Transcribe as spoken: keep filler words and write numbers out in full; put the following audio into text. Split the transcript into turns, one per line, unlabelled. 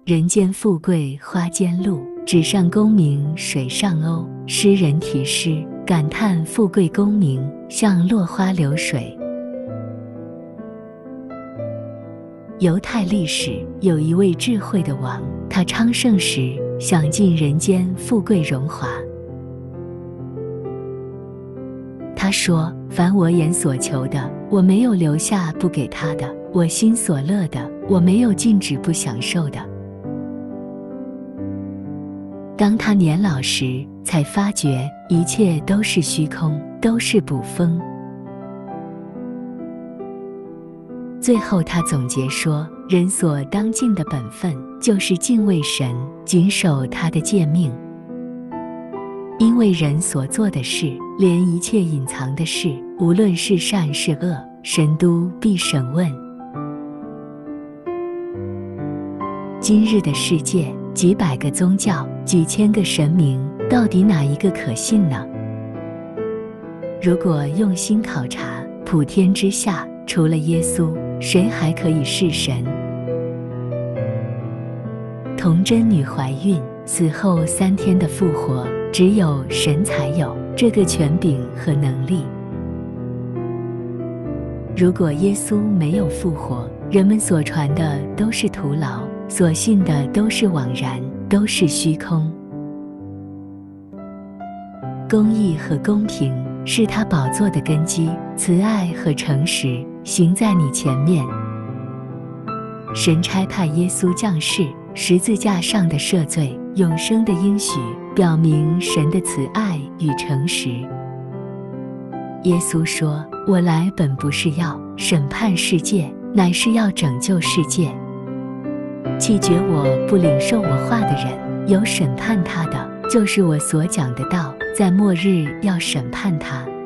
人间富贵花间路，纸上功名水上鸥。诗人题诗，感叹富贵功名像落花流水。犹太历史有一位智慧的王，他昌盛时享尽人间富贵荣华。他说：凡我眼所求的，我没有留下不给他的；我心所乐的，我没有禁止不享受的。当他年老时，才发觉一切都是虚空，都是捕风。最后他总结说，人所当尽的本分，就是敬畏神，谨守他的诫命。因为人所做的事，连一切隐藏的事，无论是善是恶，神都必审问。今日的世界，几百个宗教，几千个神明，到底哪一个可信呢？如果用心考察，普天之下，除了耶稣，谁还可以是神？童贞女怀孕，死后三天的复活，只有神才有这个权柄和能力。如果耶稣没有复活，人们所传的都是徒劳，所信的都是枉然，都是虚空。公义和公平是他宝座的根基，慈爱和诚实行在你前面。神差派耶稣降世，十字架上的赦罪，永生的应许，表明神的慈爱与诚实。耶稣说：我来本不是要审判世界，乃是要拯救世界。弃绝我不领受我话的人，有审判他的，就是我所讲的道，在末日要审判他。